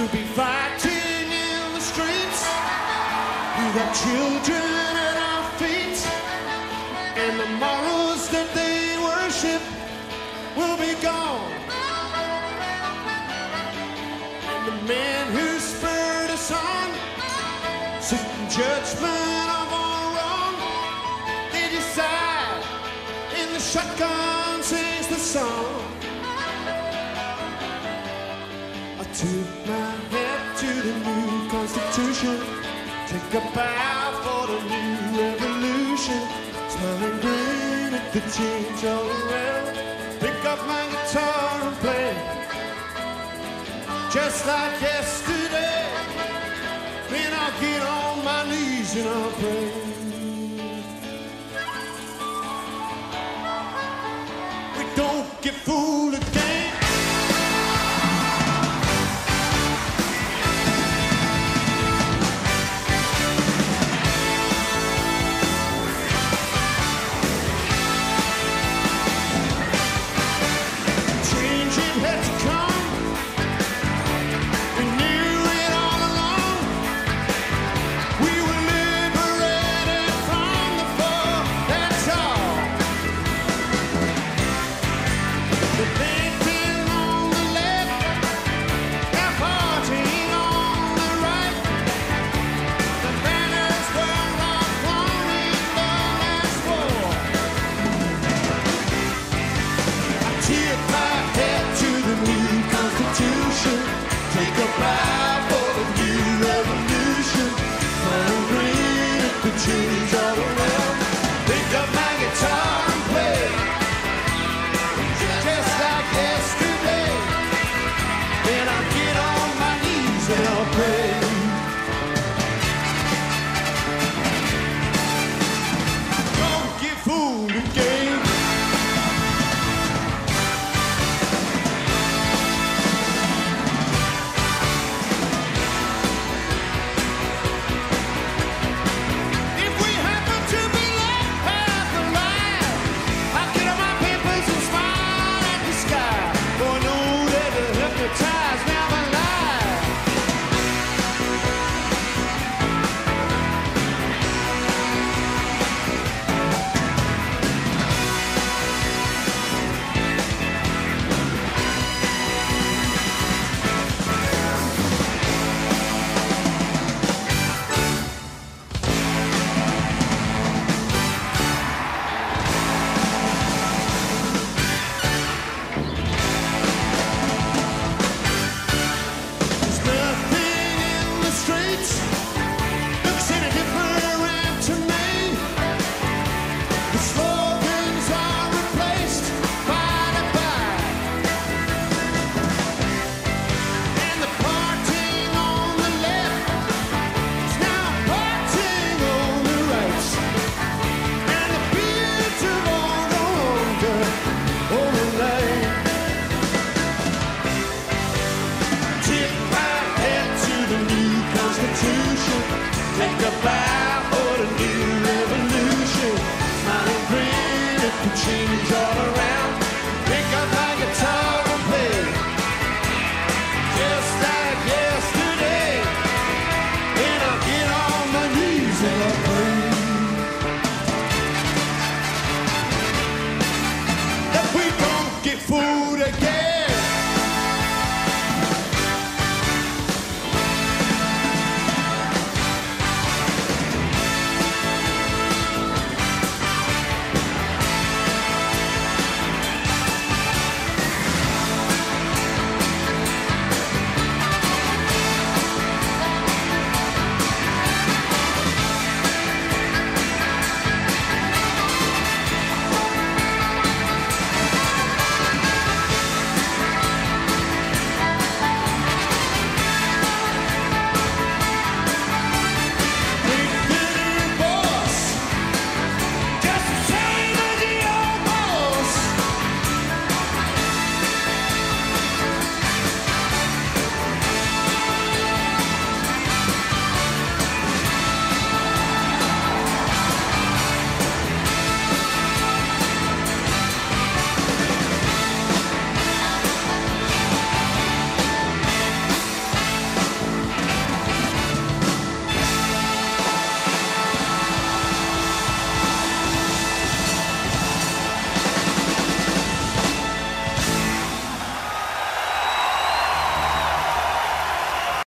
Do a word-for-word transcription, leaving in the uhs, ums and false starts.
be fighting in the streets with our children at our feet, and the morals that they worship will be gone. And the men who spurred us on, sitting judgment of all wrong, they decide, and the shotgun sings the song. I tip my hat to the new Constitution, take a bow for the new revolution, smiling grin at the change all around, pick up my guitar and play, just like yesterday. Then I'll get on my knees and I'll pray. We don't get fooled again. Change all around, pick up my guitar and play, just like yesterday. Then I'll get on my knees and I'll pray. Don't get fooled again. Looks any different to me. The slow